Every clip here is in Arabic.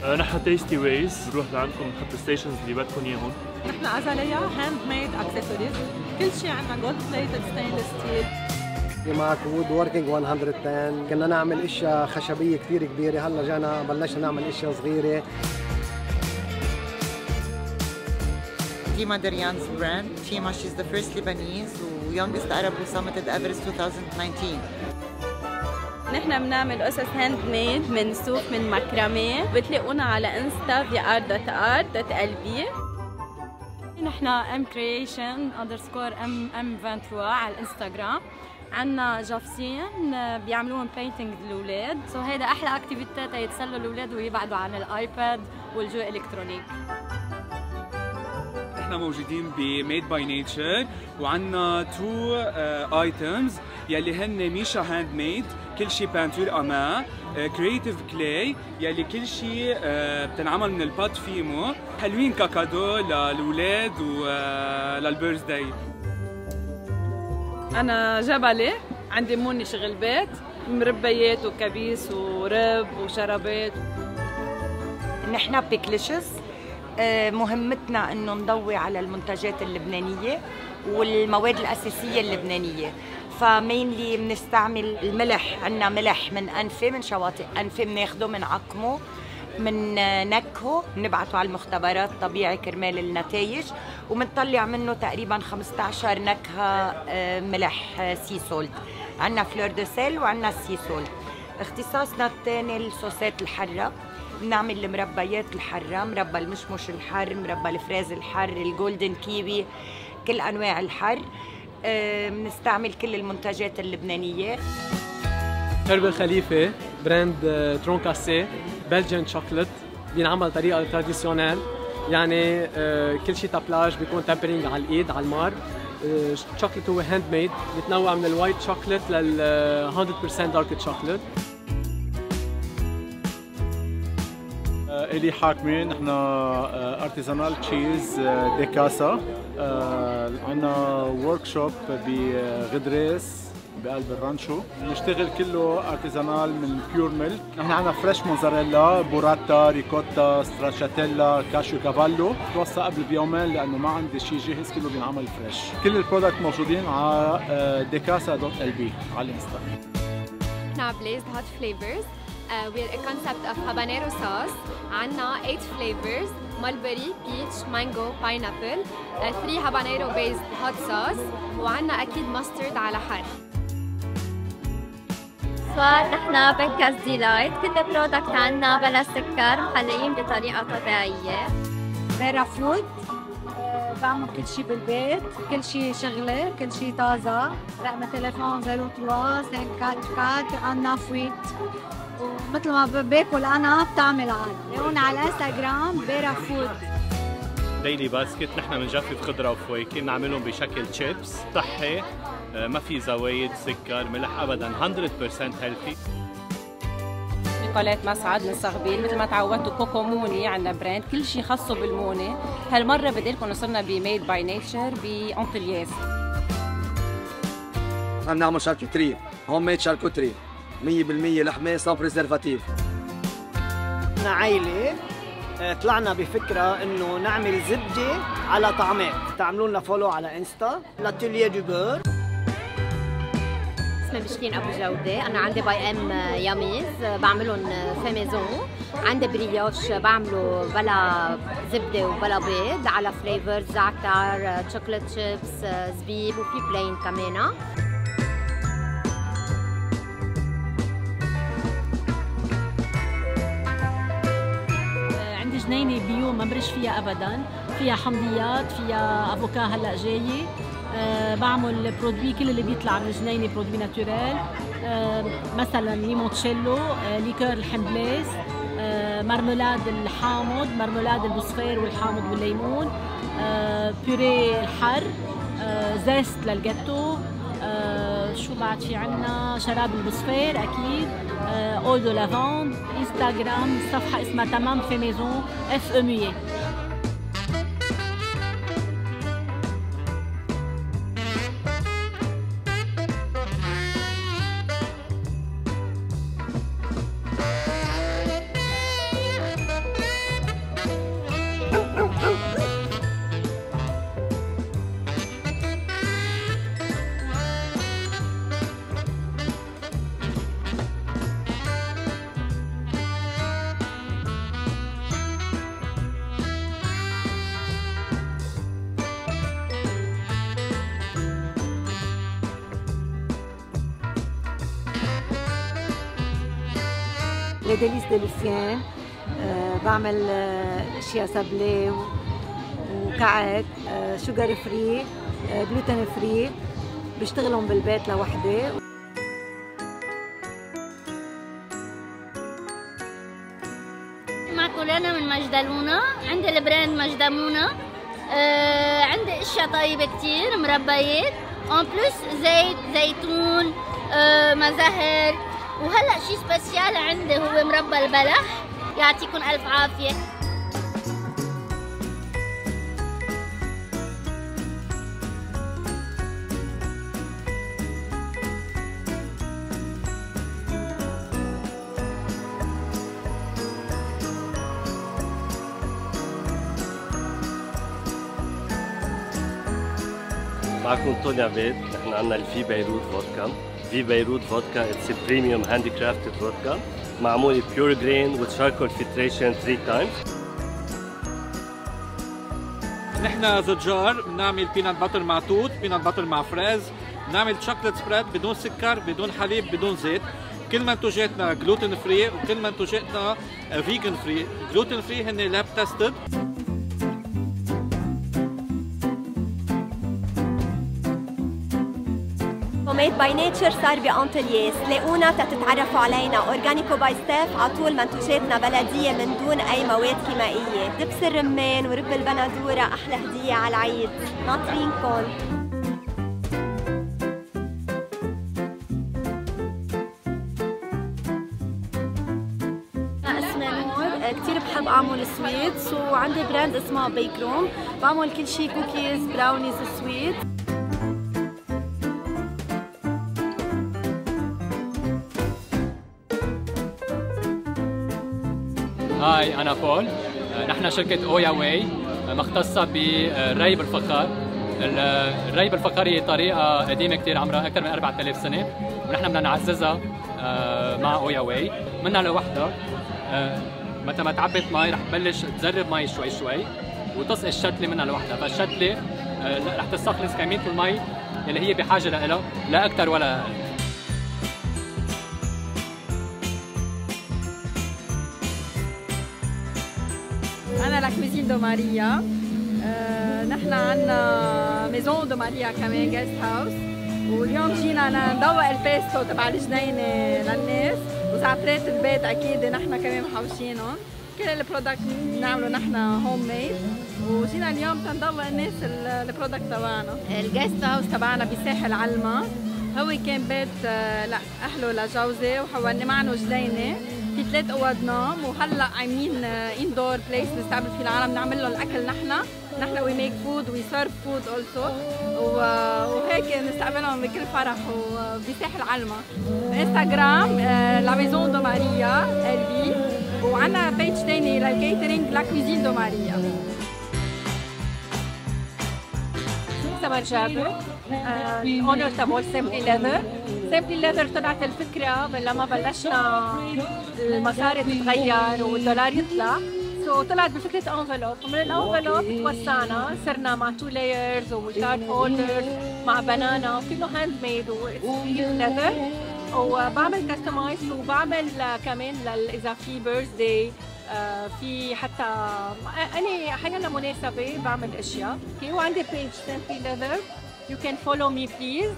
نحن تيستي ويز، بنروح لعندكم نحط الستيشنز اللي بدكم اياهم. نحن ازاليا هاند ميد اكسسوارز، كل شيء عندنا جولد بليتد ستينلس ستيل. معك وود ووركينج 110. كنا نعمل اشياء خشبيه كثير كبيره، هلا جانا بلشنا نعمل اشياء صغيره. Tima Daryan's brand. Tima, she's the first Lebanese and youngest Arab who summited Everest 2019. نحن بنعمل قصص هاند ميد من صوف من مكرمه، بتلاقونا على انستا vr.art.lb. نحن m_creation_m23 على الانستغرام. عنا جافسين بيعملوهم بينتينج للاولاد، هيدا احلى اكتيفيتي تيتسلوا الاولاد ويبعدوا عن الايباد والجو الكترونيك. احنا موجودين بميد باي نيتشر وعندنا 2 ايتمز يلي هن ميشا هاند ميد، كل شيء بانتور اما، كرييتيف كلاي يلي كل شيء بتنعمل من البات فيمو، حلوين كاكادو للاولاد وللبيرث داي. انا جبلي، عندي موني شغل بيت، مربيات وكبيس ورب وشربات. نحن بيكليشز، مهمتنا انه نضوي على المنتجات اللبنانيه والمواد الاساسيه اللبنانيه. فمينلي بنستعمل الملح، عندنا ملح من انفه، من شواطئ انفه، بناخده بنعقمه، من نكهه، بنبعته على المختبرات طبيعي كرمال النتائج، وبنطلع منه تقريبا 15 نكهه ملح سي سولت. عندنا فلور دو سيل وعندنا سي سولت. اختصاصنا الثاني الصوصات الحاره، بنعمل المربيات الحاره، مربى المشمش الحر، مربى الفريز الحر، الجولدن كيوي، كل انواع الحر. بنستعمل كل المنتجات اللبنانيه. هربل خليفه براند ترونكاسي بلجن شوكليت، بينعمل طريقه تراديسيونيل، يعني كل شيء تابلاج بيكون تابرينج على الايد على المار. الشوكليت هو هاند ميد، بيتنوع من الوايت شوكليت لل 100% دارك شوكليت. إلي حاكمين، نحن ارتيزانال تشيز دي كاسا. عندنا ورك شوب بغدريس بقلب الرانشو، بنشتغل كله ارتيزانال من بيور ميلك. نحن عندنا فريش موزاريلا، بوراتا، ريكوتا، ستراتشاتيلا، كاشيو كافالو. توصى قبل بيومين لانه ما عندي شيء جاهز، كله بينعمل فريش. كل البرودكت موجودين على decasa.lb على الانستا. نحن بليزد هوت فليفرز. we're a concept of habanero sauce. عنا 8 flavors: mulberry, peach, mango, pineapple, 3 habanero based hot sauce، وعنا أكيد mustard على حر. فنحن بنكاس ديلايت، كل برودكت عنا بلا سكر، محليين بطريقة طبيعية. بيرا فود، بعمل كل شيء بالبيت، كل شيء شغله، كل شيء طازة. رقم تليفون 03 544 عنا فويت، ومثل ما باكل انا بتعمل عادي. هون على الانستغرام بيرا فود. ديلي باسكت، نحن بنجفف خضره وفواكه، بنعملهم بشكل تشيبس صحي، ما في زوايد سكر ملح ابدا، 100% هيلثي. نيكولات مسعد من صغبيل، مثل ما تعودتوا كوكو موني عندنا براند كل شيء خاصه بالمونه. هالمره بدي لكم وصلنا بميد باي نيتشر بأنطلياس. عم نعمل شاركوتري، هوم ميد شاركوتري 100% لحمه سان بريزرفاتيف. احنا عائله طلعنا بفكره انه نعمل زبده على طعمات. تعملوا لنا فولو على انستا لاتيليه دو بور. اسمي مشكين ابو جوده، انا عندي باي ام ياميز بعملهم في ميزون. عندي بريوش بعمله بلا زبده وبلا بيض، على فليفرز زعتر، شوكولات شيبس، زبيب، وفي بلين كمان. جنينه بيو ما برش فيها ابدا، فيها حمضيات، فيها افوكا هلا جايه. بعمل برودوي كل اللي بيطلع من الجنينه برودوي ناتورال، مثلا ليمونتشيلو، ليكور الحمبلاس، مرمولاد الحامض، مرمولاد البوسفير والحامض والليمون، بيوري الحر، زيست للجاتو. شو بعد في عنا؟ شراب البوسفير اكيد، اول دو لافاند. انستغرام صفحه اسمها تمام في ميزون FE. لي ديليس دي لوسيان. بعمل اشياء سابلي وكعك شوجر فري جلوتين فري، بشتغلهم بالبيت لوحدي. معكم لانا من مجدلونة، عندي البراند مجدمونة. عندي اشياء طيبة كتير، مربيات اون بلس زيت زيتون مزهر. وهلا شي سبيسيال عندي هو مربى البلح، يعطيكم الف عافية. معكم توني عبيد. نحن عندنا الفي بيروت فودكا. في بيروت فودكا اتس بريميوم هاندي كرافتد فودكا معمول بيور جرين with charcoal filtration 3 times. نحن زجار بنعمل بينات باتر مع توت، بينات باتر مع فريز، بنعمل شوكليت سبريد بدون سكر، بدون حليب، بدون زيت. كل منتوجاتنا جلوتين فري وكل منتوجاتنا فيجن فري. جلوتين فري هن لاب تيستد. ميد باي نيتشر صار بأنطلياس، لاقونا تتعرفوا علينا. اورجانيكو باي ستيف، عطول منتوجاتنا بلديه من دون اي مواد كيميائيه. دبس الرمان ورب البندوره احلى هديه على العيد، ناطرينكم. كتير بحب اعمل سويتس، وعندي براند اسمها بيك روم، بعمل كل شيء كوكيز براونيز سويت. هاي أنا بول. نحن شركة أويا واي مختصة بالري بالفخار. الري بالفخار هي طريقة قديمة كتير، عمرها أكثر من 4000 سنة، ونحن بدنا نعززها مع أويا واي. منها لوحدها متى ما تعبت مي رح تبلش تزرب مي شوي شوي وتسقي الشتلة منها لوحدها، فالشتلة رح تستخلص كمية المي اللي هي بحاجة لها، لا أكثر ولا أقل. أنا لا كويزين دو ماريا. نحن عنا ميزون دو ماريا كمان جيست هاوس، واليوم جينا ندوق البيستو تبع الجنينة للناس، وزعترات البيت أكيد نحن كمان محوشينهم. كل البرودكت بنعمله نحن هوم ميد، وجينا اليوم تندوق الناس البرودكت تبعنا. الجيست هاوس تبعنا بساحل علما، هو كان بيت لا أهله لجوزي، وحولنا معنا جنينة في 3 اوض نوم، وهلا عاملين اندور بليس نستقبل فيه العالم، نعمل لهم الاكل نحن وي ميك فود وي سيرف فود اولسو، وهيك نستقبلهم بكل فرح وبساحل علما. انستغرام لا ميزون دو ماريا ال بي، وعندنا بيج ثاني للكيترينج لا كويزين دو ماريا. سمر جابر، اونر تبع سيمبلي ليذر. سيمبلي ليذر طلعت الفكرة لما بلشنا المصاري تتغير والدولار يطلع، طلعت بفكرة انفلوب، ومن الانفلوب توسعنا صرنا مع 2 لايرز وكارد هولدرز مع بنانا، كله هاند ميد وليذر، وبعمل كاستمايز، وبعمل كمان اذا في بيرث داي، في حتى أنا أحيانا مناسبة بعمل أشياء. وعندي بيج Simply Leather. You can follow me please.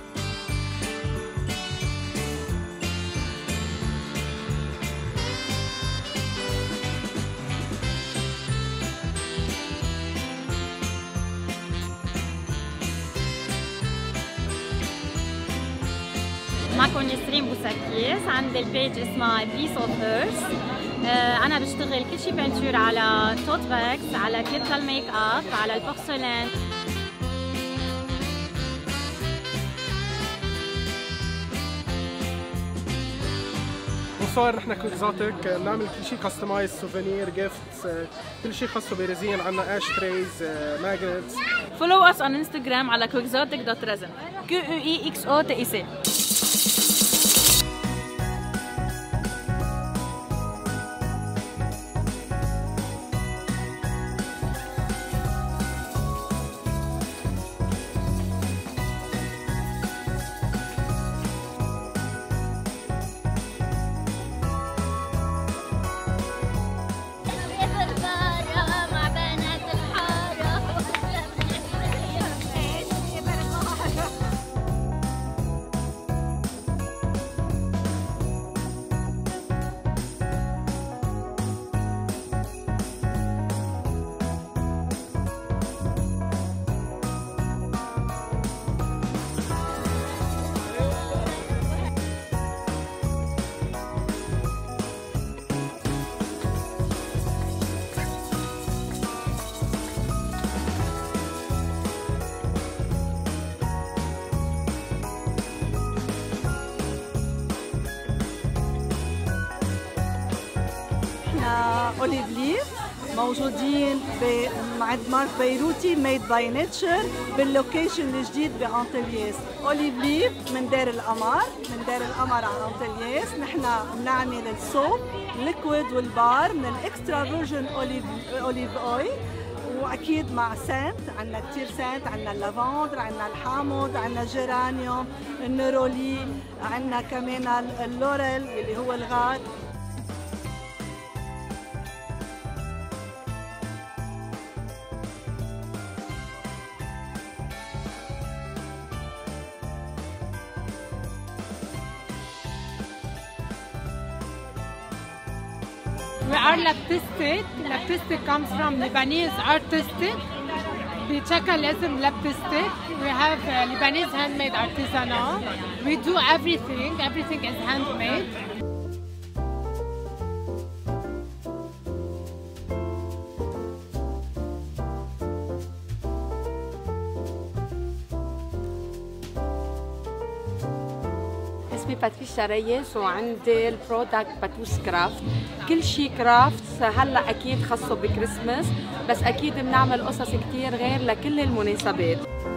معكم نسرين بوسكيس، عندي البيج اسمها بيس اوف هيرس. أنا بشتغل كل شيء بنتور على توت باكس، على كليب الميك اب، على البورسلين. بونسوار، نحن كوكزاتيك بنعمل كل شيء كاستمايز، سوفينير، جيفتس، كل شيء خاصه بريزين. عندنا اش تريز، ماجنتس. فولو اس on انستغرام على quixotic.resin QUEXOTIC. اوليف ليف، موجودين عند مارك بيروتي ميد باي نيتشر باللوكيشن الجديد بانطلياس. اوليف ليف من دار القمر، من دار القمر على انطلياس. نحن بنعمل الصوب الليكويد والبار من الاكسترا فيرجن اوليف اويل، واكيد مع سنت. عندنا كثير سنت، عندنا اللافندر، عندنا الحامض، عندنا الجيرانيوم، النيرولي، عندنا كمان اللوريل اللي هو الغاد. We are Laptistic. Laptistic comes from Lebanese artistic. بشكل اسم Laptistic. We have Lebanese handmade artisanal. We do everything. Everything is handmade. اسمي باتريشا ريس وعندي البرودكت باتوس كرافت. كل شيء كرافت. هلا اكيد خاصه بكريسماس، بس اكيد بنعمل قصص كتير غير لكل المناسبات.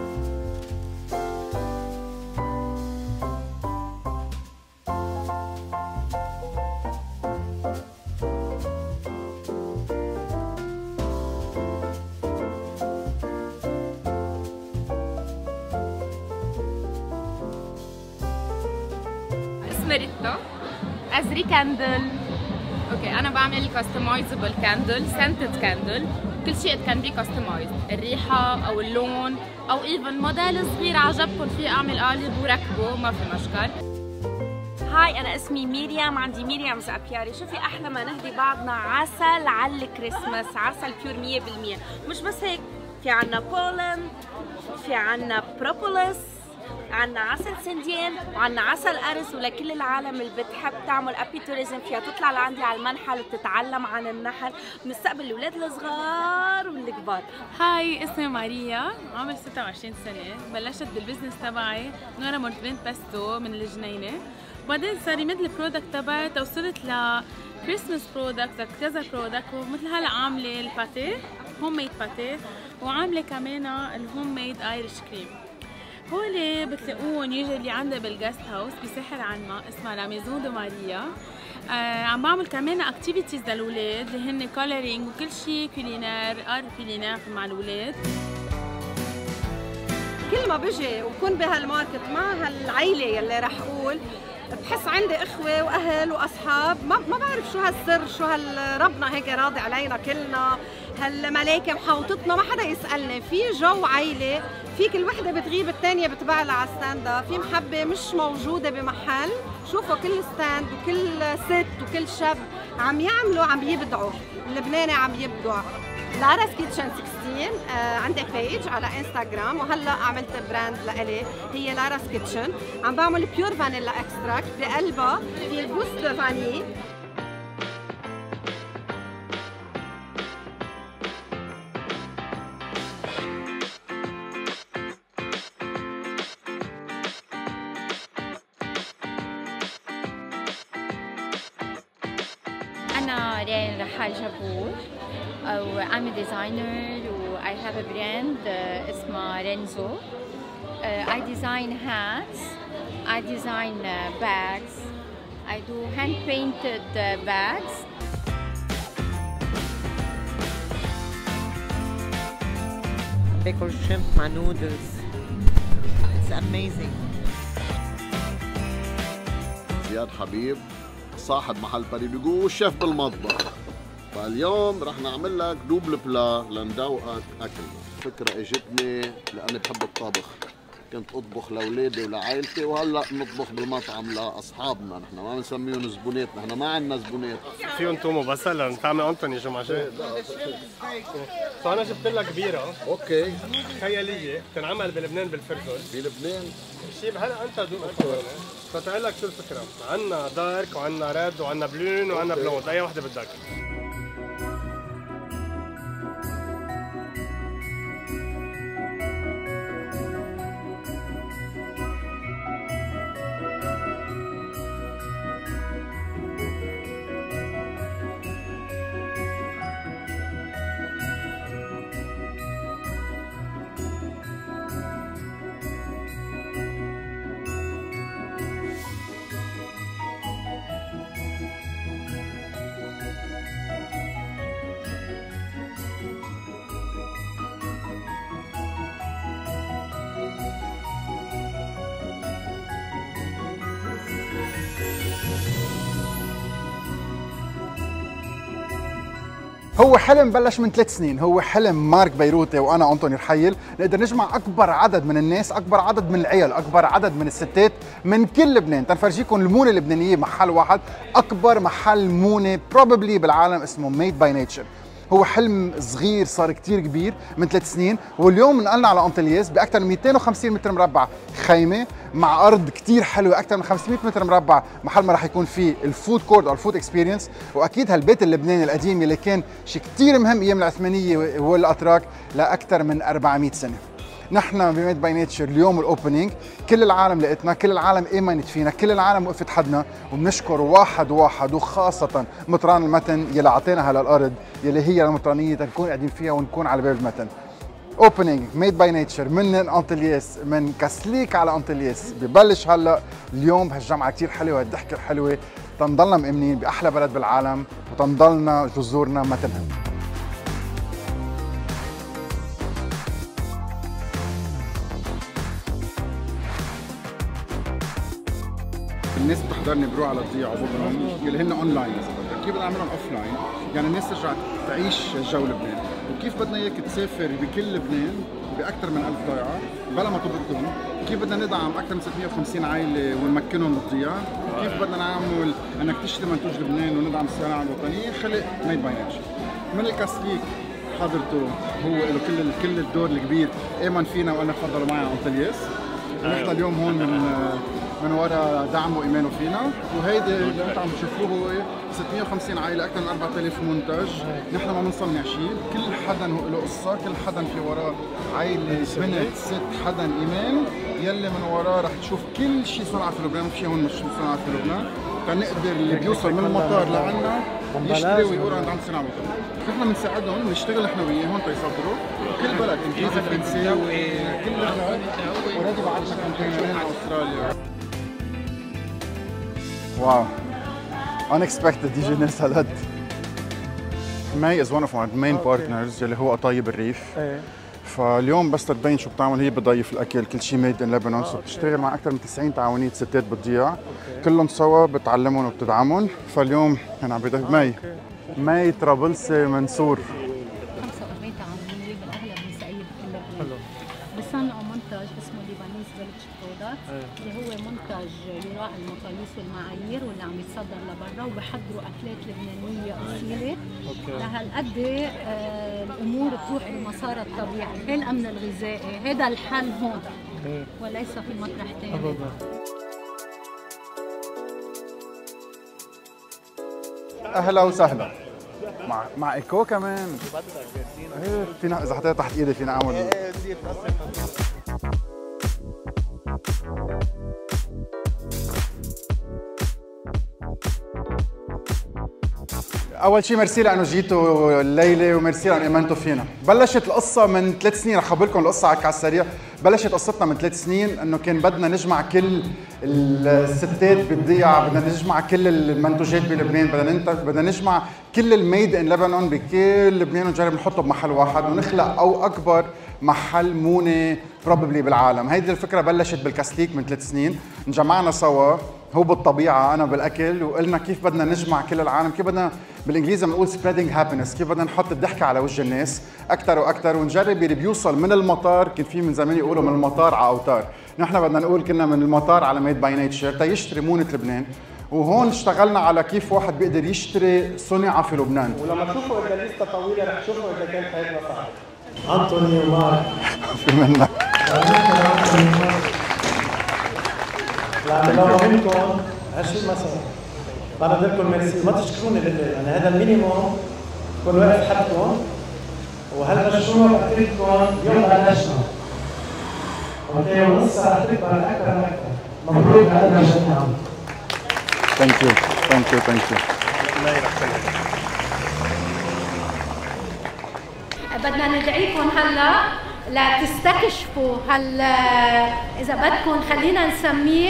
ريتا ازري كاندل. اوكي انا بعمل كاستمايزبل كاندل، سنتد كاندل. كل شيء كان بي كاستمايز، الريحه او اللون او ايفن موديل صغير عجبكم فيه اعمل قالب وركبه، ما في مشكل. هاي انا اسمي ميريام، عندي ميريام زابياري. شوفي احلى ما نهدي بعضنا عسل على الكريسماس، عسل بيور 100%. مش بس هيك، في عنا بولن، في عنا بروبوليس، عنا عسل سنديان، وعنا عسل أرز. ولكل العالم اللي بتحب تعمل ابي توريزم فيها تطلع لعندي على المنحل وتتعلم عن النحل. بنستقبل الاولاد الصغار والكبار. هاي اسمي ماريا، عمري 26 سنة. بلشت بالبزنس تبعي من ورا مرتبين باستو من الجنينة، وبعدين صار يمد البرودكت تبعي توصلت ل كريسمس برودكت، كذا برودكت. ومثل هلا عاملة الباتيه، هوم ميد باتيه، وعاملة كمان الهوم ميد ايرش كريم. هولي بتلاقوهم يجي اللي عندي بالجاست هاوس بساحل عنا اسمها لا ميزون دو ماريا. عم بعمل كمان اكتيفيتيز للاولاد اللي هن كولرينج وكل شيء كولينار، ارت كولينار مع الاولاد. كل ما بجي وبكون بهالماركت مع هالعيله يلي رح اقول، بحس عندي اخوه واهل واصحاب. ما بعرف شو هالسر، شو ربنا هيك راضي علينا كلنا، هالملايكه محوطتنا، ما حدا يسالني. في جو عيله، في كل وحده بتغيب الثانيه بتبع لها على ستاند. في محبه مش موجوده بمحل. شوفوا كل ستاند وكل ست وكل شاب عم يعملوا، عم يبدعوا. اللبناني عم يبدع. لارس كيتشن 16 عندي بيج على انستغرام، وهلا عملت براند لإلي هي لارس كيتشن. عم بعمل بيور فانيلا اكستراكت، بقلبها في البوست فاني. أنا ريان رحال جبور، I'm a designer و I have a brand اسمها رينزو. I design hats, I design bags, I do hand painted bags. باكل شrimp مع noodles. It's amazing. زياد حبيب صاحب محل باريبيجو والشيف بالمطبخ. فاليوم رح نعمل لك دوبل بلا لندوقك اكلنا. فكرة اجتني لاني بحب الطبخ، كنت اطبخ لاولادي ولعائلتي، وهلا بنطبخ بالمطعم لاصحابنا. نحن ما بنسميهم زبونات، نحن ما عندنا زبونات. فيهم توم وبصل لنطعمي انطوني جمعة جاي. فانا جبت لك بيرة اوكي خيالية بتنعمل بلبنان بالفرجل. بلبنان؟ شيب هلا انت دوق. فتقول لك شو الفكرة؟ عندنا دارك وعندنا ريد وعندنا بلون وعندنا بلوند، اي وحدة بدك. هو حلم بلش من 3 سنين، هو حلم مارك بيروتي وانا انطوني رحيل نقدر نجمع اكبر عدد من الناس، اكبر عدد من العيال، اكبر عدد من الستات من كل لبنان، تنفرجيكم المونه اللبنانيه محل واحد، اكبر محل مونه بروبلي بالعالم اسمه ميد باي نيتشر. هو حلم صغير صار كتير كبير من 3 سنين، واليوم نقلنا على انطلياس باكثر من 250 متر مربع خيمه مع ارض كتير حلوه، اكثر من 500 متر مربع محل ما راح يكون فيه الفود كورت او الفود اكسبيرينس، واكيد هالبيت اللبناني القديم اللي كان شيء كتير مهم ايام العثمانيه والاتراك لاكثر من 400 سنه. نحن بميد باي نيتشر اليوم الاوبننج، كل العالم لقيتنا، كل العالم امنت فينا، كل العالم وقفت حدنا، وبنشكر واحد وخاصه مطران المتن يلي اعطينا هالارض يلي هي المطرانيه تنكون قاعدين فيها ونكون على باب المتن. اوبننج ميد باي نيتشر من انطلياس، من كاسليك على انطلياس، ببلش هلا اليوم بهالجمعه كثير حلوه، هالضحكه الحلوه، تنضلنا مأمنين باحلى بلد بالعالم وتنضلنا جذورنا ما تنهم. الناس بتحضرني بروح على الضيعه وببرم اللي هن اونلاين اذا كيف بدنا نعملهم اوف لاين، يعني الناس ترجع تعيش جو لبنان، وكيف بدنا اياك تسافر بكل لبنان باكثر من 1000 ضيعه بلا ما تضركم، كيف بدنا ندعم اكثر من 650 عائله ونمكنهم بالضياع، كيف بدنا نعمل انك تشتري منتوج لبنان وندعم الصناعه الوطنيه، خلق ميد باي نيتشر. من الكاسليك حضرته هو له كل الدور الكبير، امن فينا وقال لنا تفضلوا معي على انطلياس، ونحن اليوم هون من وراء دعمه وايمانه فينا، وهيدي اللي انتم عم تشوفوه هو 650 عائله، اكثر من 4000 منتج، نحن ما بنصنع شيء، كل حدا له قصه، كل حدا في وراه عائله، بنت، ست، حدا ايمان، يلي من وراه رح تشوف كل شيء صنع في لبنان، ما في هون مش صنع في لبنان، تنقدر اللي بيوصل من المطار لعنا يشتري ويقول انا عم صنع وطني. نحن بنساعدهم، بنشتغل نحن وياهم تيصدروا كل بلد، انجليزي، فرنسي، كل بلد، اوريدي بعتنا كونتينرين على استراليا. واو unexpected يجي ناس هالقد. ماي is one of our main partners اللي هو قطايب الريف. فاليوم بس تبين شو بتعمل، هي بتضيف الاكل، كل شيء ميد ان لبنان، بتشتغل مع اكثر من 90 تعاونيه ستات بالضياع، كلهم سوا بتعلمهم وبتدعمهم. فاليوم انا عم بدي ماي طرابلسي منصور 45 تعاونيه بالاغلب نسائيه بكل لبنان، بصنعوا منتج اسمه ليبانيز فيلج برودكت اللي هو منتج يراعي المقاييس والمعايير واللي عم يتصدر لبرا، وبحضروا اكلات لبنانيه اصيله لهالقد الامور تروح بمسارها الطبيعي. هي الامن الغذائي، هذا الحل هون وليس في مطرح ثاني. اهلا وسهلا مع ايكو كمان. فينا اذا حطيتها تحت ايدي فينا اعمل اول شيء ميرسي لانه جيتوا الليله، وميرسي لانه امنتوا فينا. بلشت القصه من 3 سنين، رح اخبركم القصه على السريع. بلشت قصتنا من 3 سنين انه كان بدنا نجمع كل الستات بالضيعه، بدنا نجمع كل المنتوجات بلبنان، بدنا نجمع كل الميد ان لبنان بكل لبنان ونجرب نحطه بمحل واحد ونخلق او اكبر محل مونه بروبلي بالعالم. هيدي الفكره بلشت بالكاسليك من 3 سنين، انجمعنا سوا هو بالطبيعه انا بالاكل، وقلنا كيف بدنا نجمع كل العالم، كيف بدنا بالانجليزي بنقول spreading happiness، كيف بدنا نحط الضحكه على وجه الناس اكثر واكثر، ونجرب اللي بيوصل من المطار. كان في من زمان يقولوا من المطار على اوتار، نحن بدنا نقول كنا من المطار على ميد باي نيتشر تيشتري مونه لبنان. وهون اشتغلنا على كيف واحد بيقدر يشتري صنع في لبنان. ولما تشوفوا اذا الليسته طويله رح تشوفوا اذا كان حياتنا صعب. انطوني ومارك في منك لما منكم 20 مثلا بعد لكم ميرسي، ما تشكروني لله، يعني هذا المينيموم كل واقف حدكم، وهالمشروع بترككم اليوم بلشنا. اوكي، ونص ساعه تكبر اكثر واكثر. مبروك على الجميع. ثانك يو ثانك يو ثانك يو. الله يرحمك. بدنا ندعيكم هلا لتستكشفوا اذا بدكم خلينا نسميه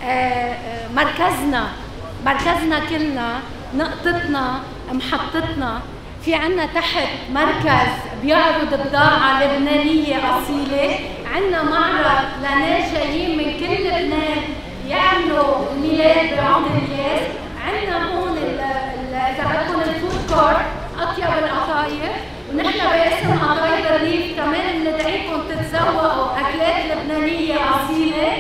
مركزنا كلنا، نقطتنا، محطتنا. في عنا تحت مركز بيعرض بضاعة لبنانية أصيلة، عنا معرض لناس جايين من كل لبنان يعملوا الميلاد بعمر الياس، عنا هون إذا بدكم الفود كورت اطيب القطايف، ونحن باسم قطايف الريف كمان بندعيكم تتذوقوا اكلات لبنانيه اصيله.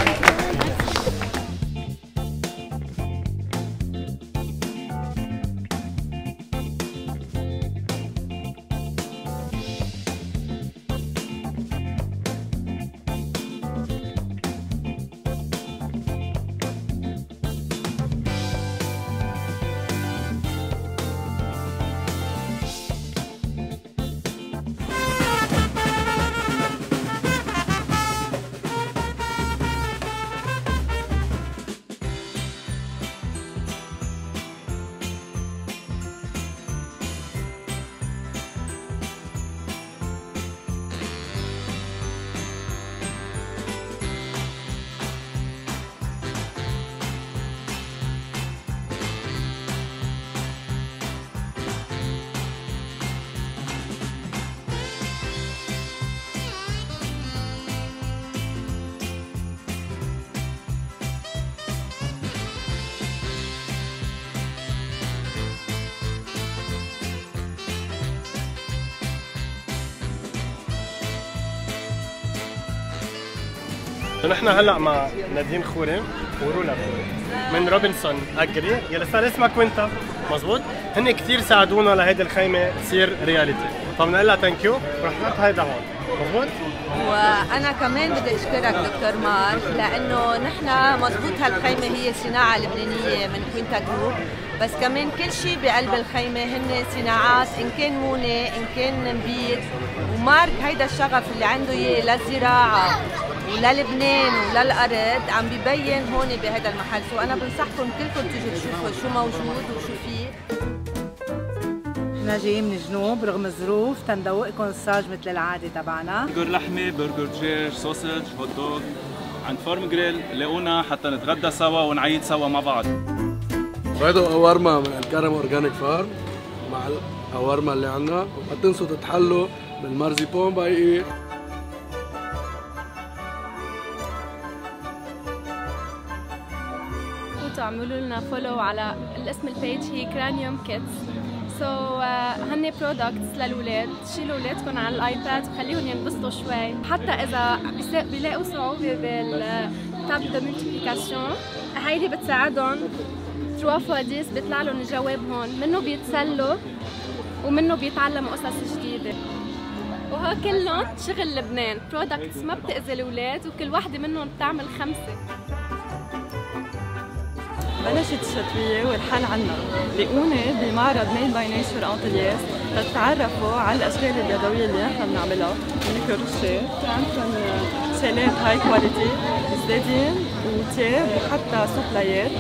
نحن هلا مع نادين خوري ورولا خوري من روبنسون اجري يلي صار اسمها كوينتا، مزبوط؟ هن كثير ساعدونا لهيدي الخيمه تصير رياليتي، فبنقول لها ثانك يو ورح نحط هيدا هون، مزبوط؟ وانا كمان بدي اشكرك دكتور مارك لانه نحن مزبوط هالخيمه هي صناعه لبنانيه من كوينتا جروب، بس كمان كل شيء بقلب الخيمه هن صناعات ان كان مونه ان كان نبيت، ومارك هيدا الشغف اللي عنده اياه للزراعه وللبنان وللارض عم ببين هون بهذا المحل، سو انا بنصحكم كلكم تيجوا تشوفوا شو موجود وشو فيه. احنا جايين من الجنوب رغم الظروف تندوقكم الصاج مثل العاده تبعنا. برجر لحمه، برجر دجاج، سوسج، هوت دوغ، عند فارم جريل لاقونا حتى نتغدى سوا ونعيد سوا مع بعض. وهيدا قوارما من الكرم اورجانيك فارم مع القوارما اللي عندنا، وما تنسوا تتحلوا بالمارزيبون باي ايه. اعملوا لنا فولو على الاسم البيج هي كرانيوم كيدز. هن برودكتس للولاد، شيلوا اولادكم على الايباد وخليهم ينبسطوا شوي، حتى اذا بيلاقوا صعوبه بالتاب دو ملتيبليكاسيون هيدي بتساعدهم. 3 fois 10 بيطلع لهم الجواب هون، منه بيتسلوا ومنه بيتعلموا قصص جديده. وها كلهم شغل لبنان، برودكتس ما بتاذي الاولاد وكل وحده منهم بتعمل 5. بلشت الشتوية والحل عنا، لاقوني بمعرض ميد باي نيتشر انطلياس لتتعرفوا على الاشغال اليدوية اللي نحن بنعملها من كروشيه، عندكم شالات هاي كواليتي، زدادين وتياب وحتى سوبلايات.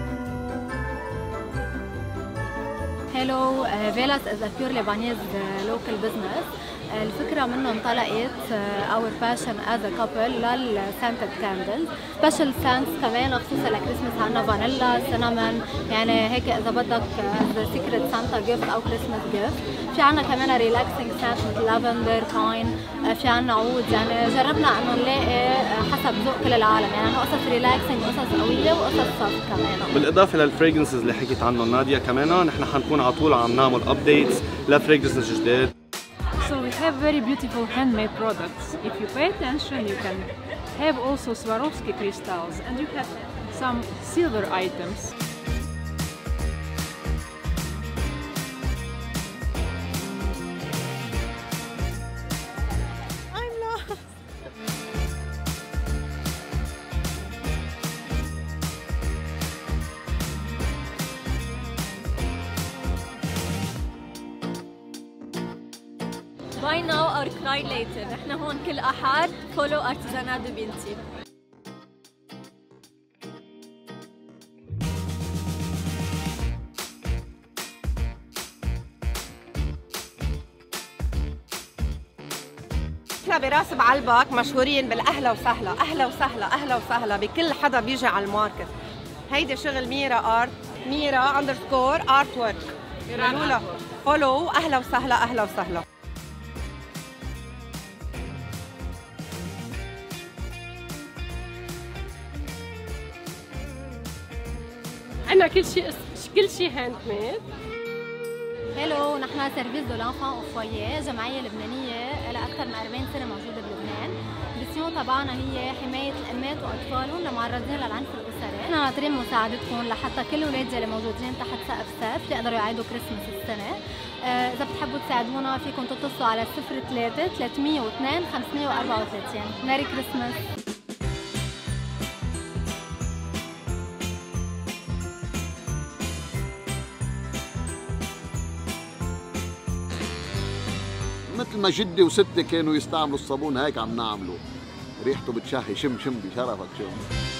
Hello, Velas is a pure Lebanese local business. الفكرة منه انطلقت our passion as a couple للسانتد كاندلز، سبيشال سانتس كمان خصوصا لكريسماس عنا فانيلا، سينامون، يعني هيك إذا بدك سيكريت سانتا جيفت أو كريسماس جيفت. في عنا كمان ريلاكسينج سانت مثل لافندر، باين، في عنا عود، يعني جربنا إنه نلاقي حسب ذوق كل العالم، يعني قصص ريلاكسينج وقصص قوية وقصص سوفت كمان. بالإضافة للفريجرنسز اللي حكيت عنهم ناديا كمان نحن حنكون على طول عم نعمل أبديتس لفريجرنسز جداد. So we have very beautiful handmade products. If you pay attention, you can have also Swarovski crystals and you have some silver items. I'm lost. Buy now or cry later. نحن هون كل أحد follow artisanat de بنتي. نحن براس بعلبك مشهورين بالأهلا وسهلا، أهلا وسهلا أهلا وسهلا بكل حدا بيجي على الماركت. هيدي شغل ميرا آرت، ميرا أندرسكور آرت ورك. قولوا لها فولو أهلا وسهلا أهلا وسهلا. عندنا كل شيء هاند ميد. هلو، نحن سيرفيس دو لانفون او فوييه، جمعيه لبنانيه لها اكثر من 40 سنه موجوده بلبنان. الميسيون تبعنا هي حمايه الامات واطفالهم المعرضين للعنف الاسري. نحن ناطرين مساعدتكم لحتى كل الاولاد اللي موجودين تحت سقف سقف يقدروا يعيدوا كريسماس السنه. اذا بتحبوا تساعدونا فيكم تتصلوا على 03 302 534. ميري كريسماس. مثل ما جدي وستي كانوا يستعملوا الصابون هيك عم نعمله، ريحته بتشهي. شم بشرفك شم.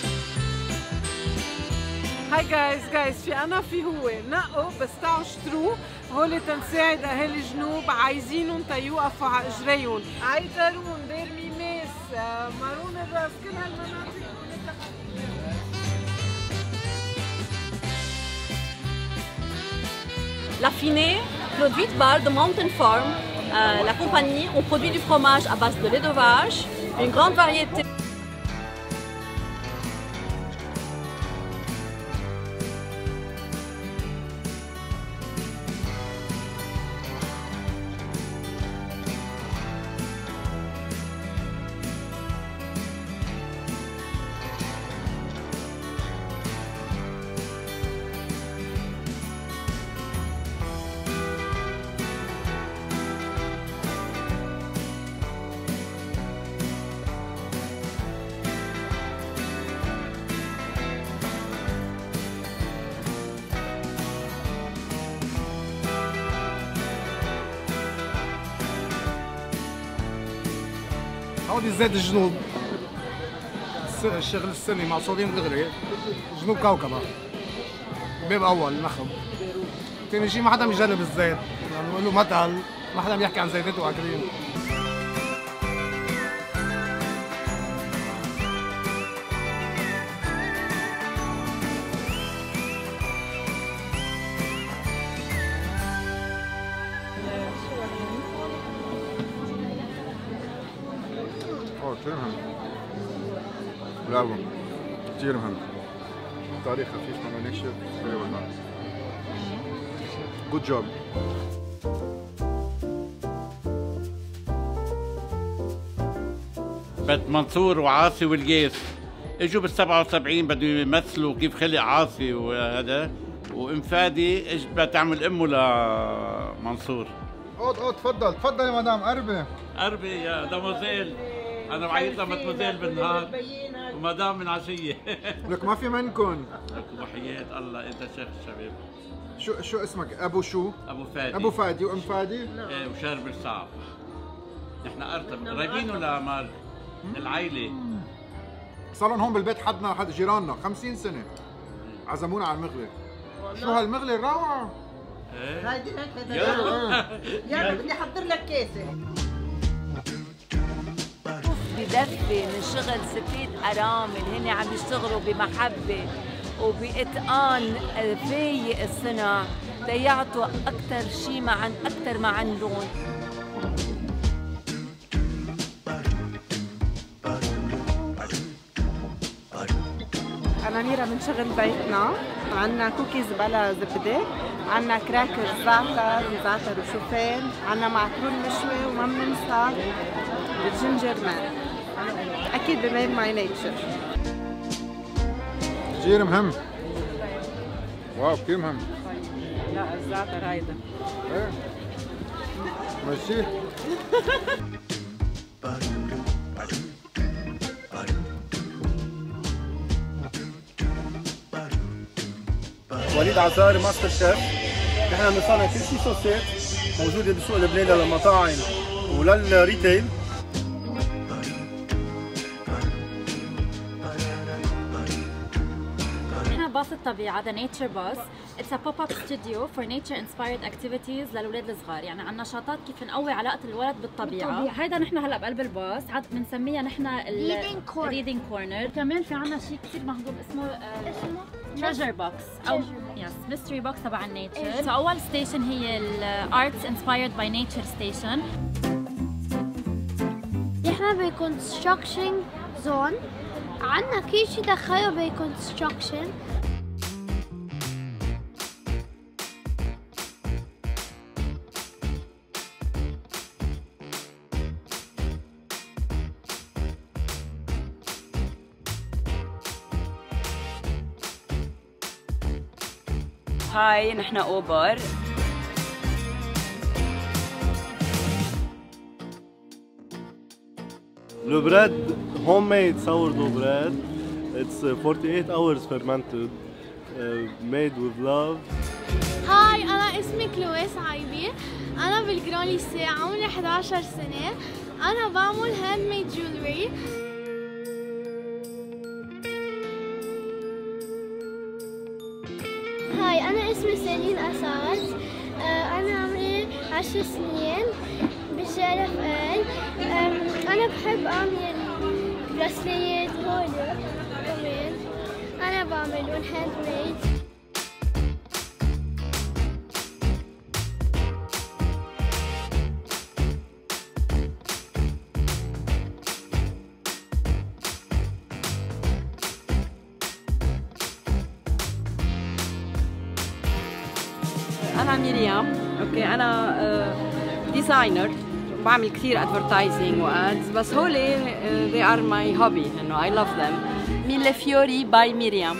هاي جايز في انا في هو نقوا بس تعوا اشتروه، هول تنساعد اهالي الجنوب عايزينهم تيوقفوا على اجريهم. عيدرون، دير ميماس، مارون الراس، كل هالمناطق. L'affiné, produite par The Mountain Farm. La compagnie, on produit du fromage à base de lait de vache, une grande variété. هودي زيت الجنوب، الشغل السني معصورين دغري، جنوب كوكبة. باب أول نخب. ثاني شيء ما حدا بيجرب الزيت، يعني بقول له مثل، ما حدا بيحكي عن زيتات وأكلين. كثير مهم. برافو، كثير مهم. تاريخ خفيف ما نكشف. جود جوب. بد منصور وعاصي والقيس اجوا بال77 بدهم يمثلوا كيف خلق عاصي وهذا، وام فادي اجت بتعمل امه لمنصور. اوض تفضل يا مدام. قربي يا دموزيل. انا بعيطها مدموزيل بالنهار ومدام من عشيه. لك ما في منكم. لك وحياة الله انت شيخ الشباب. شو اسمك؟ ابو شو؟ ابو فادي وام فادي؟ ايه وشارب الصعب. نحن قريبين ولا مال العائله. صار لهم هون بالبيت حدنا حد جيراننا 50 سنه. عزمونا على المغلي. شو هالمغلي الروعه؟ هيدي يلا بدي احضر لك كاسه. بدفي من شغل ستات أرامل هن عم يشتغلوا بمحبة وبإتقان فايق الصنع ليعطوا أكثر شيء أكثر ما عندهم. أنا ميرا من شغل بيتنا، عنا كوكيز بلا زبدة، عنا كراكر زعتر وشوفان، عنا معكرون مشوي وما بننسى الجنجر مان. أكيد بميد ماي نيتشر. كثير مهم. واو كثير مهم. لا الزعتر هيدا. ايه ماشي. وليد عزاري ماستر شيف. نحن بنصنع كل شيء صوصات موجوده بسوق لبنان للمطاعم وللريتيل. باص الطبيعة The Nature Bus. It's a pop-up studio for nature-inspired activities للأولاد الصغار، يعني عنا نشاطات كيف نقوي علاقة الولد بالطبيعة. هيدا نحن هلا بقلب الباص بنسميها نحن Reading Corner. كمان في عنا شيء كثير محبوب اسمه Treasure Box أو Mystery Box تبع النيتشر. أول ستيشن هي Arts Inspired by Nature Station. نحن بالconstruction zone عنا كل شيء دخله بالconstruction. هاي نحن اوبر. Le bread, homemade sourdough bread. It's 48 hours fermented, made with love. هاي أنا اسمي كلويس عايبي. أنا بالجران ليسي عمري 11 سنة. أنا بعمل هاند ميد جولري. هاي أنا اسمي سيلين أساد. أنا عمري 10 سنين بشرف آل. أنا بحب أعمل براسليات هولي كمان. أنا بعملهم هاند ميد. أنا مريم، أوكي أنا ديزاينر، بعمل كثير ادفرتايزنج وادز، بس هولي they are my hobby، إنه I love them. Mille Fiori by مريم.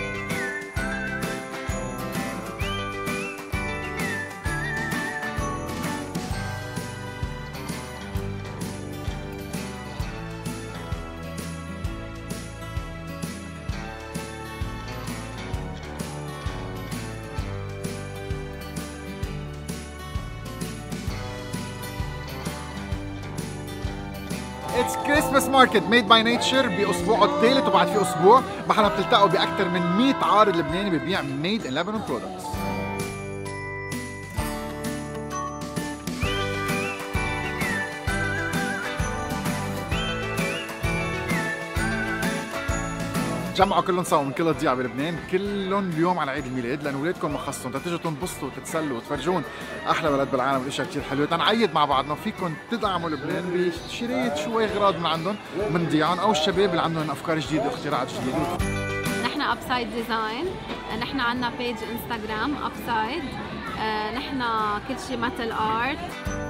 It's Christmas Market made by nature بأسبوعه الثالث، وبعد في أسبوع محلنا بتلتقوا بأكثر من 100 عارض لبناني ببيع made in Lebanon products. جمعوا كلهم سوا من كل الضيعة بلبنان، كلهم اليوم على عيد الميلاد، لأن ولادكم مخصصون تتجوا تنبسطوا وتتسلوا وتفرجون أحلى بلد بالعالم والأشياء كثير حلوة، تنعيد مع بعضنا. فيكم تدعموا لبنان بشريط شوي غراض من عندهم من ضيعهم أو الشباب اللي عندهم أفكار جديدة واختراعات جديدة. نحن أبسايد ديزاين، نحن عندنا بيج انستغرام أبسايد، نحن كل شيء ميتال آرت.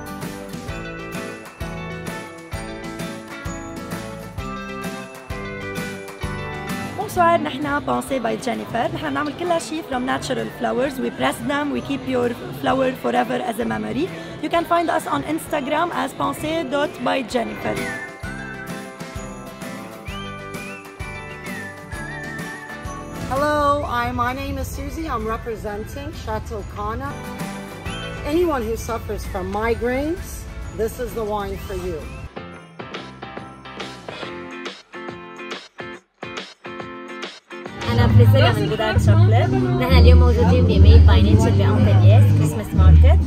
Bonsoir, نحن Pensée by Jennifer. نحن نعمل كل شيء from natural flowers. We press them, we keep your flower forever as a memory. You can find us on Instagram as pensée.byjennifer. Hello, my name is Susie. I'm representing Chateau Kana. Anyone who suffers from migraines, this is the wine for you. أنا بريسيلا من بودارك شوكليت. نحن اليوم موجودين بميد باي نيتشر بأنطلياس كريسماس ماركت.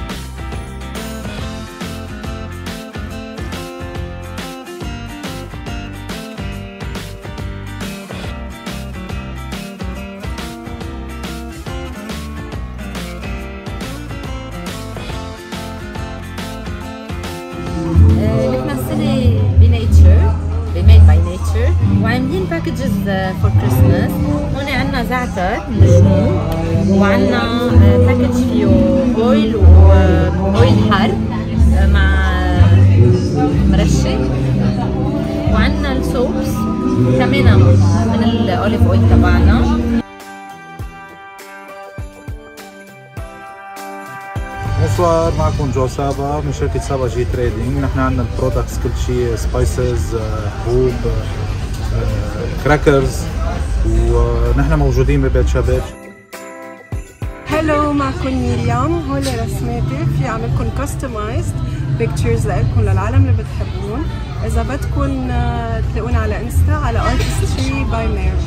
نحن السنة بنيتشر بميد باي نيتشر، وعاملين باكجز فور كريسماس. هون عندنا زعتر مجنون، وعندنا باكج فيه اويل واويل حر مع مرشة، وعندنا السوبس كمان من الاوليف اويل تبعنا. بونسوار، معكم جو سابا من شركة سابا جي تريدينج. نحن عندنا البرودكتس كل شيء، سبايسز، حبوب، كراكرز، ونحن موجودين ببيت شباب. هلو، معكم مريم. هول رسماتي، في اعملكم كاستمايزد بيكتشرز لكم للعالم اللي بتحبون. اذا بدكم تلاقونا على انستا على artistry by Mary.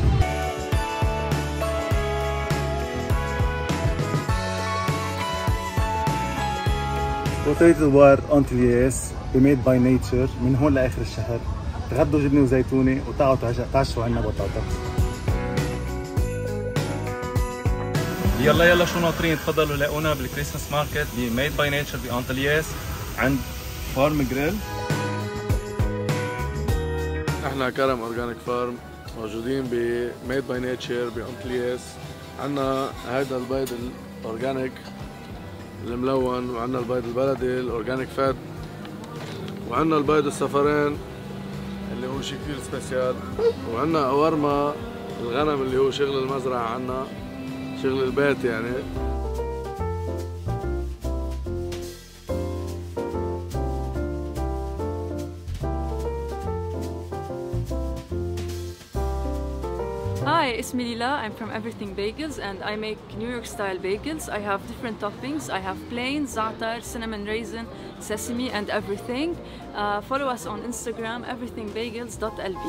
بوتيتو بار أنطلياس بميد باي نيتشر من هون لاخر الشهر. تغدوا جبنه وزيتونه وتقعدوا تعشوا عنا بطاطا. يلا شو ناطرين؟ تفضلوا لاقونا بالكريسماس ماركت بميد باي نيتشر بأنطلياس عند فارم جريل. احنا كرم اورجانيك فارم موجودين بميد باي نيتشر بأنطلياس. عندنا هيدا البيض الاورجانيك الملون، وعندنا البيض البلدي الاورجانيك فات، وعندنا البيض الصفرين اللي هو شيء كثير سبيسيال، وعندنا قوارما الغنم اللي هو شغل المزرعة. عندنا شغل البيت يعني. Hi, اسمي ليلا. I'm from Everything Bagels and I make New York style bagels. I have different toppings. I have plain, za'atar, cinnamon raisin, sesame and everything. Follow us on Instagram, everythingbagels.lb.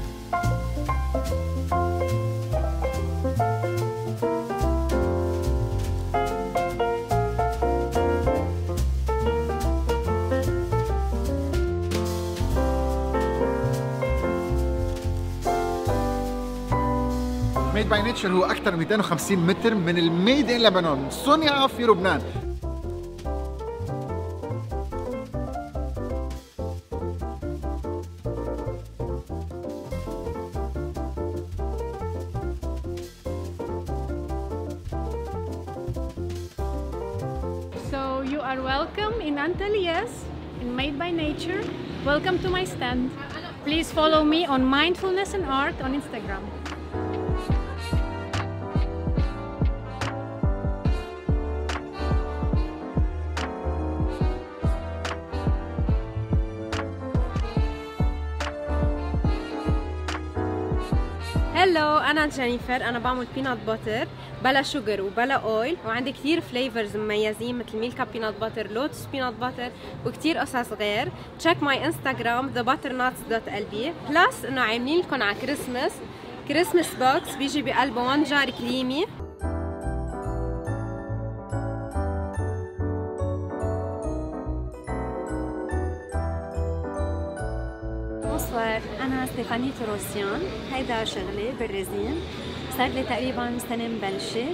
ميد باي نيتشر هو أكثر من 250 متر من الميد إن لبنان، صنع في لبنان. So you are welcome in Antelias, in Made by Nature. Welcome to my stand. Please follow me on Mindfulness and Art on Instagram. هلو، أنا جينيفر. أنا بعمل بينات باتر بلا شوجر وبلا أويل، وعندي كتير فليفرز مميزين مثل ميلكا بينات باتر، لوتس بينات باتر، وكتير قصص غير. تشيك ماي انستغرام thebutternuts.lb. بلس إنه عاملين لكم على كريسمس بوكس بيجي بقلبه 1 جار كريمي. بونسوار، أنا ستيفاني تروسيان. هيدا شغلي بالريزين، صار لي تقريبا سنة مبلشة.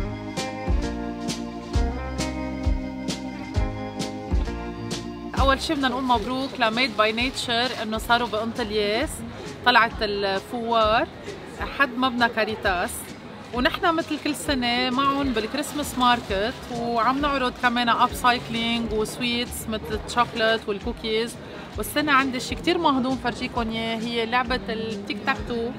أول شي بدنا نقول مبروك لميد باي نيتشر إنه صاروا بأنطلياس، طلعت الفوار حد مبنى كاريتاس، ونحن مثل كل سنة معهم بالكريسماس ماركت، وعم نعرض كمان اب سايكلينج وسويتس مثل الشوكولات والكوكيز. والسنة عندي شي كتير مهضوم فرجيكم اياه، هي لعبة التيك تاك تو.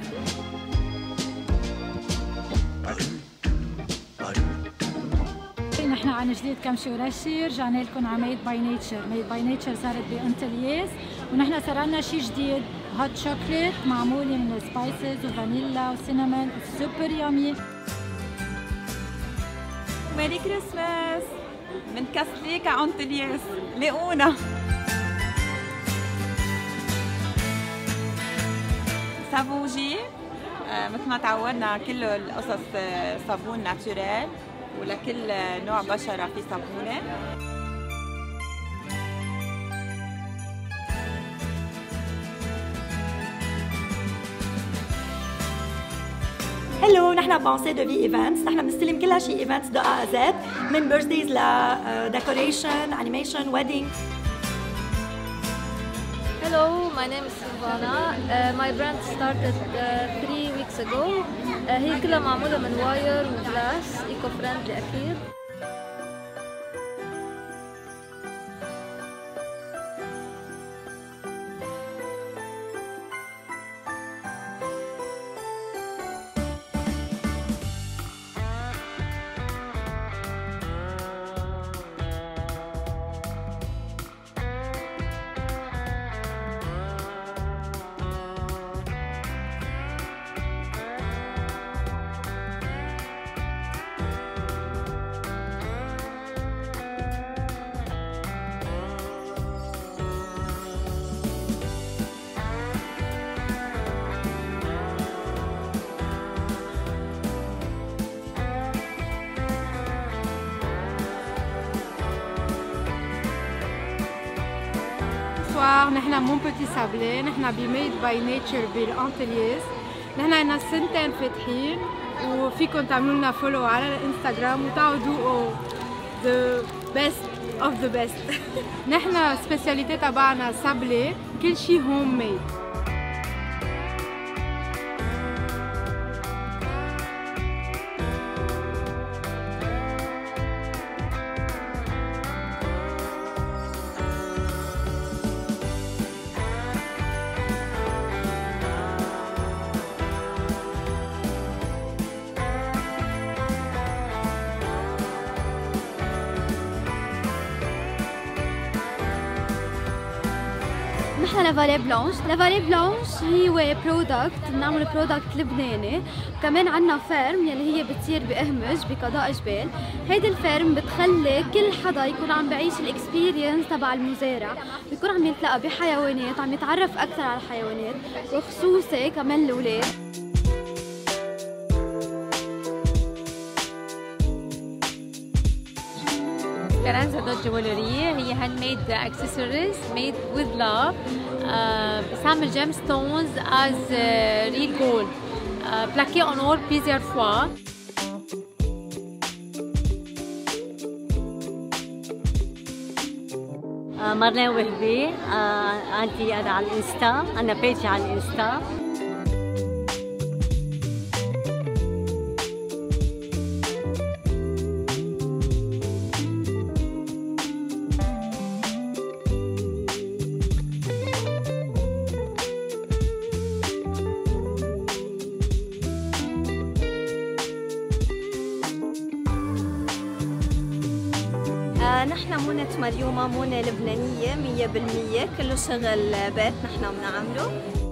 نحن عن جديد كمشي ورشي رجعنا لكم على ميد باي نيتشر. ميد باي نيتشر صارت بأنطلياس، ونحن صار لنا شيء جديد، هوت شوكليت معموله من سبايسز وفانيلا وسينامون، سوبر يامي. ميري كريسماس من كاستليك على أنطلياس، لاقونا. سافوجي مثل ما تعودنا كله القصص صابون ناتشورال، ولكل نوع بشرة في صابونة. هلو، نحن بونسي دو في ايفنتس. نحن بنستلم كل شيء ايفنتس دو ا زد، من بيرثديز لديكوريشن، انيميشن، ويدنج. Hello, my name is Silvana. My brand started 3 weeks ago. هي كلها معمولة من واير وجلاس، ايكو فريندلي أكيد. نحن مون بوتي سابلي، نحن بميد باي نيتشر بالأنطلياس. نحن عنا سنتين فاتحين، وفيكم تعملوا لنا فولو على الانستغرام وتعالوا ذوقوا the best of the best. نحن سبيسياليتي تبعنا سابلي، كل شيء هوم ميد. لافالي بلانش. لافالي بلانش هي برودكت، بنعمل برودكت لبناني. كمان عنا فارم يلي هي بتصير بأهمج بقضاء جبال. هيدي الفارم بتخلي كل حدا يكون عم بعيش الاكسبيرينس تبع المزارع، بيكون عم يتلقى بحيوانات، عم يتعرف اكثر على الحيوانات، وخصوصي كمان الاولاد. Speranza Dot Jewelry هي هاند ميد accessories made with love. بستعمل جيم ستونز as real gold plaqué en or plusieurs fois. مرنا وهبي، عندي أنا على الإنستا، أنا بيجي على الإنستا. نحن مونة مريومة مونة لبنانية 100%، كله شغل بيت نحن بنعمله.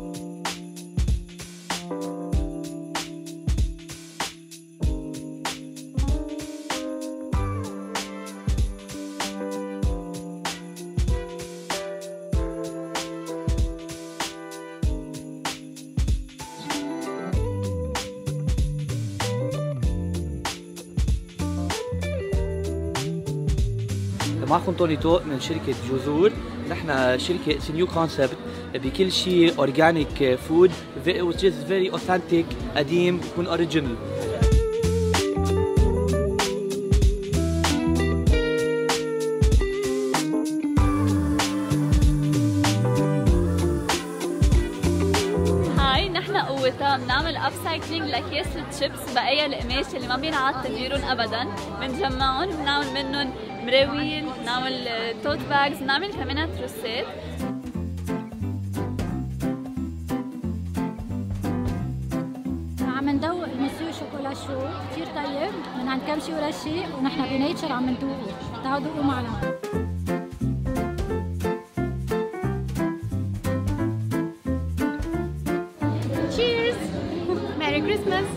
معكم توني توق من شركة جذور. نحن شركة نيو كونسبت بكل شيء اورجانيك فود which is very authentic، قديم، بيكون اوريجينال. هاي نحن قوتها بنعمل اب سايكلينج لاكياس الشيبس، بقايا القماش اللي ما بينعاد تدويرهم ابدا، بنجمعهم بنعمل منهم مراويل، بنعمل توت باجز، بنعمل كمان تروسات. عم ندوق المسيو شوكولا شو كثير طيب من عند كمشي ورشيق، ونحن بنيتشر عم ندوقه، تعالوا دوقوا معنا. Cheers! Merry Christmas!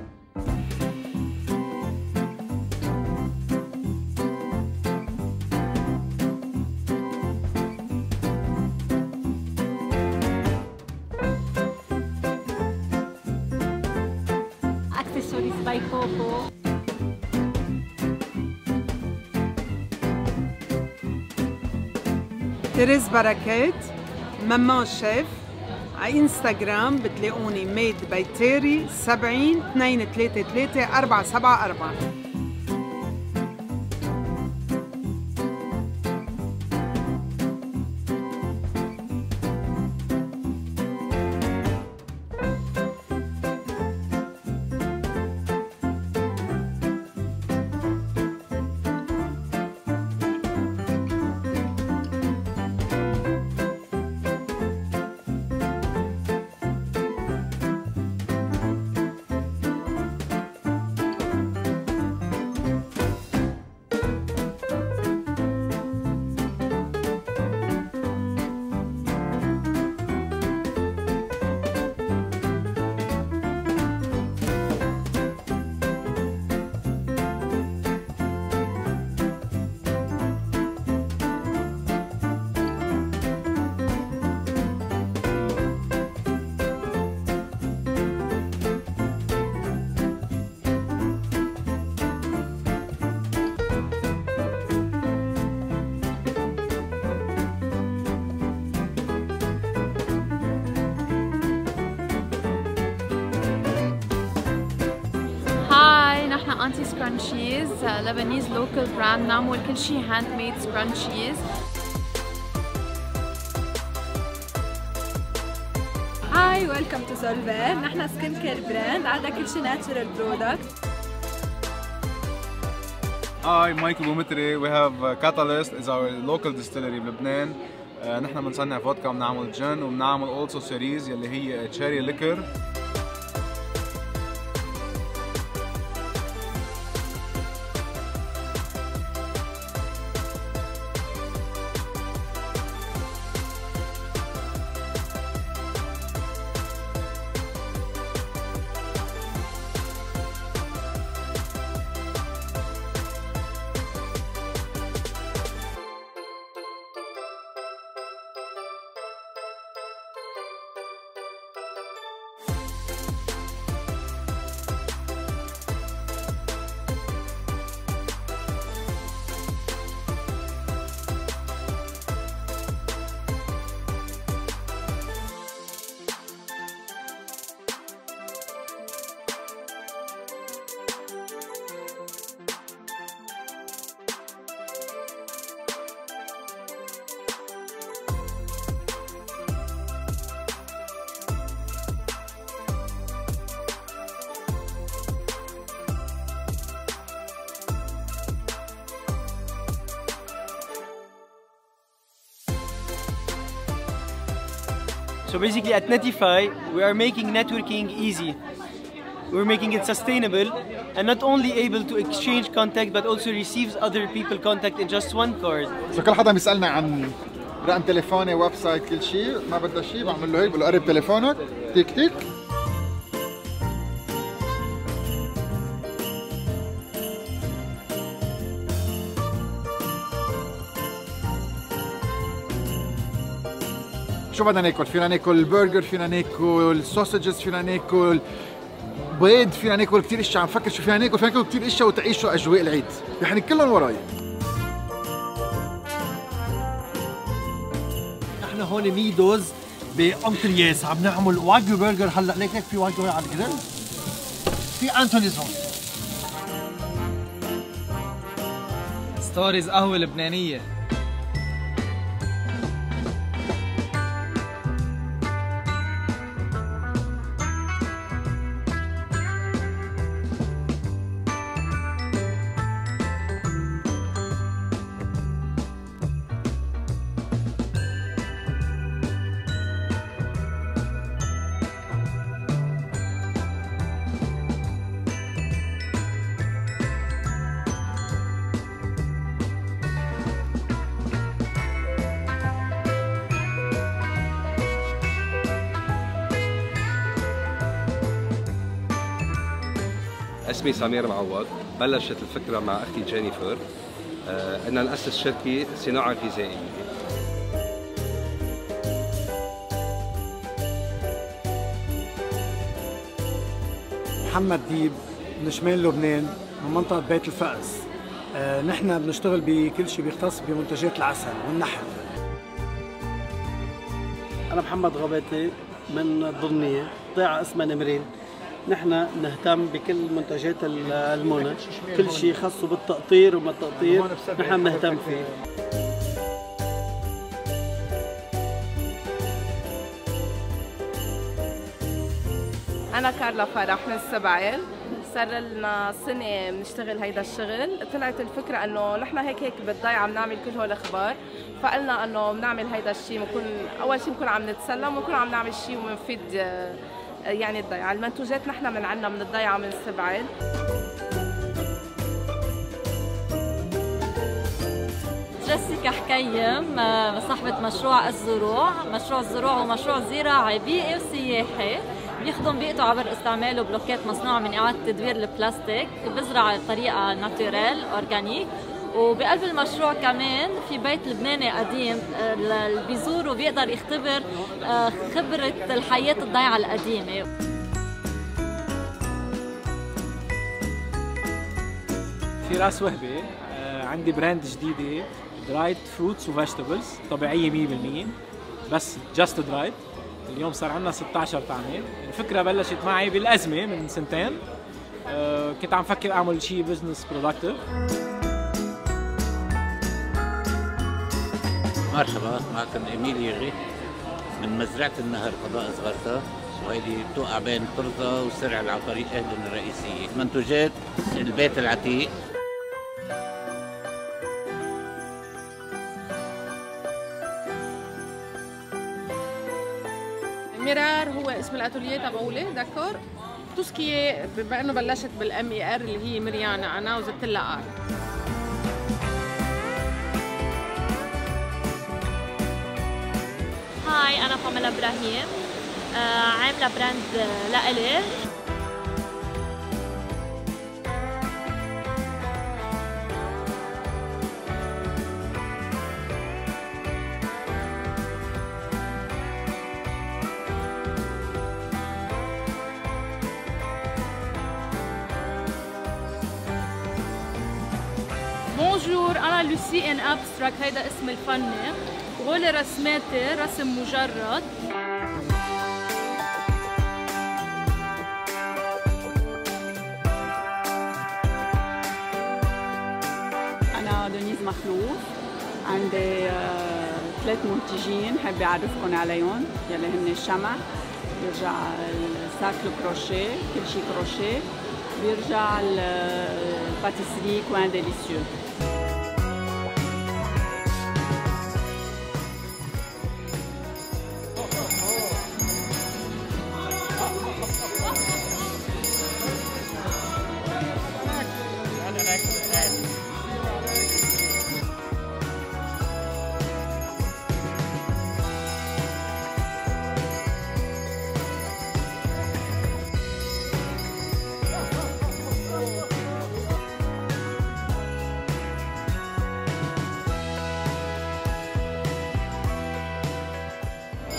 Accessories by Coco. تريز بركات، مامان شيف. على انستغرام بتلاقوني ميد باي تيري 70 233 474. Auntie Scrunchies, Lebanese local brand. نعمل كل شيء handmade scrunchies. هاي ويلكم تو سولفير. نحن سكين كير براند، عندنا كل شيء ناتشورال برودكت. Hi, Michael Boumitri. We have Catalyst is our local distillery بلبنان. نحن بنصنع فودكا وبنعمل جن وبنعمل also series يلي هي cherry liquor. So basically at Netify, we are making networking easy. We're making it sustainable and not only able to exchange contact but also receives other people contact in just one card. So كل حدا بيسألنا عن رقم تليفوني، ويب سايت، كل شيء، ما بدها شيء بعمل له هيك، بقول له قرب تليفونك، تيك تيك. شو بدنا ناكل؟ فينا ناكل برجر، فينا ناكل سوسجز، فينا ناكل بيض، فينا ناكل كثير اشياء. عم فكر شو فينا ناكل كثير اشياء وتعيشوا اجواء العيد. يعني كلهم وراي. نحن هون ميدوز بأنطلياس عم نعمل واجيو برجر. هلا ليك في واجيو على الجريل، في انتونيز هون. ستوريز قهوة لبنانية. اسمي سمير معوض. بلشت الفكرة مع أختي جينيفر أن نأسس شركة صناعة غذائية. محمد ديب من شمال لبنان من منطقة بيت الفأس. نحن بنشتغل بكل شيء بيختص بمنتجات العسل والنحل. أنا محمد غباتي من الضمنية، قطاع اسمها نمرين. نحن نهتم بكل منتجات المنى، كل شيء خاصه بالتقطير وما التقطير نحن بنهتم فيه. أنا كارلا فرح من السبعين، صار لنا سنة بنشتغل هيدا الشغل. طلعت الفكرة إنه نحن هيك بالضيعة عم نعمل كل هول الأخبار، فقلنا إنه بنعمل هيدا الشيء، بنكون أول شيء بنكون عم نتسلم ونكون عم نعمل شيء ومنفيد يعني الضيعة. المنتوجات نحن من عنا من الضيعة من السبعين. جيسيكا حكيم، صاحبة مشروع الزروع. مشروع الزروع هو مشروع زراعي بيئي وسياحي بيخدم بيئته عبر استعماله بلوكات مصنوعة من إعادة تدوير البلاستيك، بزرع بطريقة ناتوريل أورجانيك. وبقلب المشروع كمان في بيت لبناني قديم اللي بيزوره بيقدر يختبر خبرة الحياة الضيعة القديمة. في راس وهبة، عندي براند جديدة درايد فروتس وفيجيتابلز طبيعية 100%، بس جاست درايد. اليوم صار عندنا 16 طعمة. الفكرة بلشت معي بالأزمة من سنتين، كنت عم فكر أعمل شيء بزنس برودكتيف. مرحبا، معكم إميل يغي من مزرعة النهر قضاء صغرتا، وهيدي بتوقع بين طرزة وسرعل على طريق أهلن الرئيسية. منتوجات البيت العتيق. ميرار هو اسم الاتوليه تبعولي، داكور. توسكي بما انه بلشت بالام اي ار اللي هي مريانا انا وزدت لها ار. هاي أنا باميلا إبراهيم، عاملة براند لإلي. بونجور، أنا لوسي إن أبستراكت، هيدا اسم الفني. وهول رسماتي رسم مجرد. أنا دونيز مخلوف، عندي 3 منتجين حابة أعرفكم عليهم يلي هن الشمع، بيرجع الساك الكروشيه، كل شيء كروشيه، بيرجع الباتيسري كوان ديليسيو.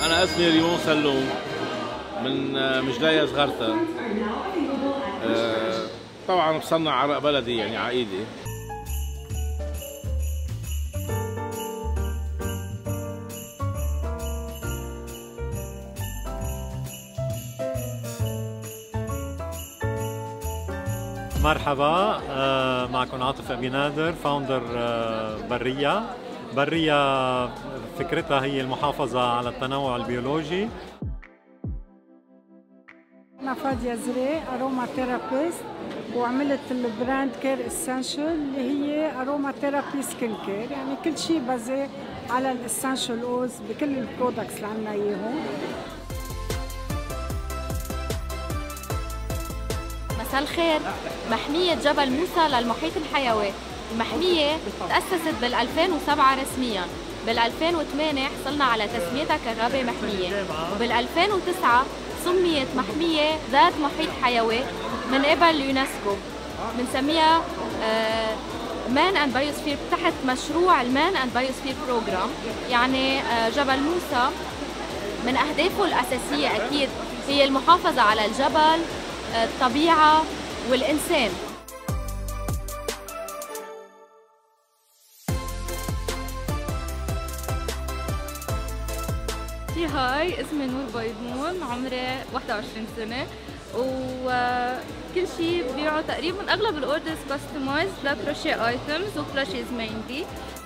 أنا اسمي ريمون سلوم من مجلية صغرتها. طبعا بصنع عرق بلدي يعني على ايدي. مرحبا، معكم عاطف أبي نادر، فاوندر برية فكرتها هي المحافظة على التنوع البيولوجي. أنا فادية زري، أروما ثيرابيست، وعملت البراند كير اسينشال اللي هي أروما ثيرابي سكين كير، يعني كل شيء بازي على الاسينشال اوز بكل البرودكتس اللي عندنا اياهم. مساء الخير. محمية جبل موسى للمحيط الحيوي. المحمية تأسست بال 2007 رسمياً، بال 2008 حصلنا على تسميتها كغابة محمية، وبال 2009 سميت محمية ذات محيط حيوي من قبل اليونسكو. بنسميها مان اند بايوسفير تحت مشروع المان اند بايوسفير بروجرام. يعني جبل موسى من أهدافه الأساسية أكيد هي المحافظة على الجبل، الطبيعة والإنسان. هاي اسمي نور بيضمون، عمري 21 سنة، وكل شيء ببيعه تقريبا اغلب الاوردرز كاستمايز لكروشيه ايتمز وكروشيز ميندي.